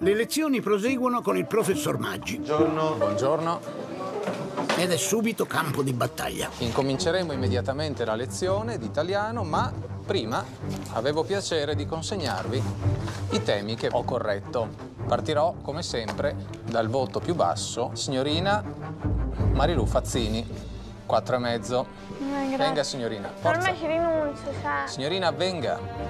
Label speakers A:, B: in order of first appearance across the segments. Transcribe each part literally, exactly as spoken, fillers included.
A: Le lezioni proseguono con il professor Maggi.
B: Buongiorno.
C: Buongiorno.
A: Ed è subito campo di battaglia.
C: Incominceremo immediatamente la lezione di italiano, ma prima avevo piacere di consegnarvi i temi che ho corretto. Partirò, come sempre, dal voto più basso, signorina Marilu Fazzini, quattro e mezzo.
D: Eh,
C: venga, signorina. Forza.
D: Ormai ci rinuncio, cioè.
C: Signorina, venga.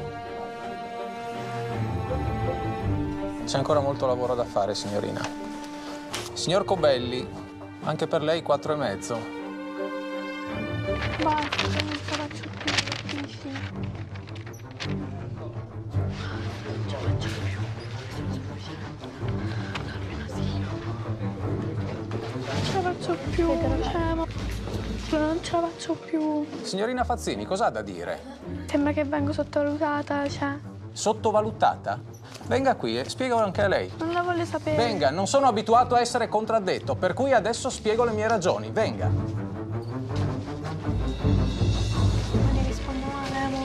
C: C'è ancora molto lavoro da fare, signorina. Signor Cobelli, anche per lei quattro e mezzo.
D: Basta, non ce la faccio più, difficile. Non ce la faccio più. Non ce la faccio più, cioè, ma... non ce la faccio più.
C: Signorina Fazzini, cosa ha da dire?
D: Sembra che vengo sottovalutata, cioè.
C: Sottovalutata? Venga qui e spiego anche a lei.
D: Non la voglio sapere.
C: Venga, non sono abituato a essere contraddetto, per cui adesso spiego le mie ragioni. Venga.
D: Ma ne rispondo male, amo,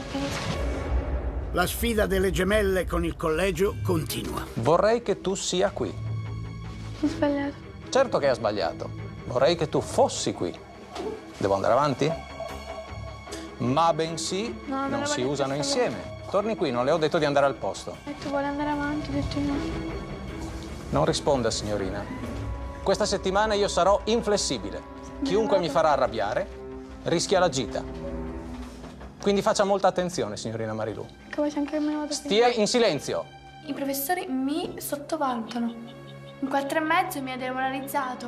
A: La sfida delle gemelle con il collegio continua.
C: Vorrei che tu sia qui.
D: Ho sbagliato.
C: Certo che hai sbagliato. Vorrei che tu fossi qui. Devo andare avanti? Ma bensì
D: No, non
C: non
D: la
C: si
D: voglio
C: usano
D: più
C: insieme. Torni qui, non le ho detto di andare al posto.
D: E tu vuoi andare avanti, ho detto no.
C: Non risponda, signorina. Questa settimana io sarò inflessibile. Chiunque mi farà arrabbiare rischia la gita. Quindi faccia molta attenzione, signorina Marilu.
D: Come c'è anche il mio voto.
C: Stia in silenzio.
E: I professori mi sottovalutano. In quattro e mezzo mi ha demoralizzato.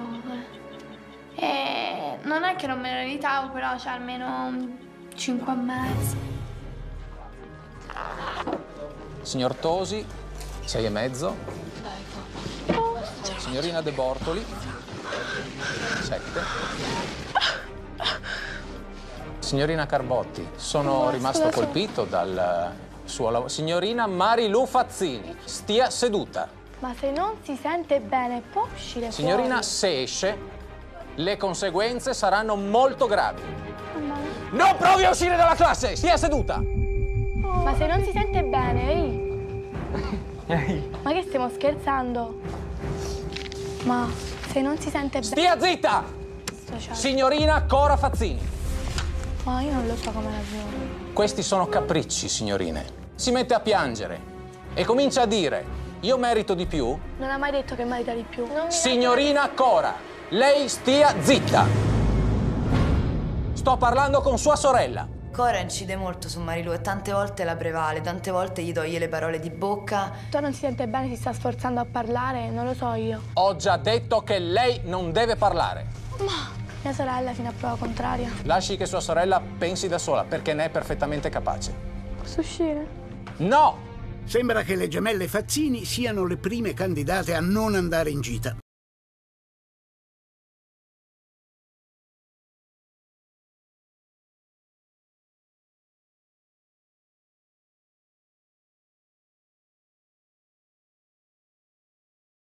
E: E non è che non me lo meritavo, però c'è almeno un cinque e mezzo.
C: Signor Tosi, sei e mezzo. Signorina De Bortoli, sette. Signorina Carbotti, sono rimasto colpito dal suo lavoro. Signorina Marilu Fazzini, stia seduta.
D: Ma se non si sente bene, può uscire
C: Signorina,
D: fuori?
C: se esce, le conseguenze saranno molto gravi.
D: Mamma.
C: Non provi a uscire dalla classe, stia seduta.
D: Ma se non si sente bene, ehi. Ma che stiamo scherzando? Ma se non si sente bene...
C: Stia zitta!
D: Cioè...
C: Signorina Cora Fazzini.
D: Ma io non lo so come ragione.
C: Questi sono capricci, signorine. Si mette a piangere e comincia a dire: io merito di più.
D: Non ha mai detto che merita di più. Non mi
C: Signorina Cora, lei stia zitta. Sto parlando con sua sorella.
F: Cora incide molto su Marilu e tante volte la prevale, tante volte gli toglie le parole di bocca.
D: Tu non si sente bene, si sta sforzando a parlare, non lo so io.
C: Ho già detto che lei non deve parlare.
D: Ma mia sorella fino a prova contraria.
C: Lasci che sua sorella pensi da sola, perché ne è perfettamente capace.
D: Posso uscire?
C: No!
A: Sembra che le gemelle Fazzini siano le prime candidate a non andare in gita.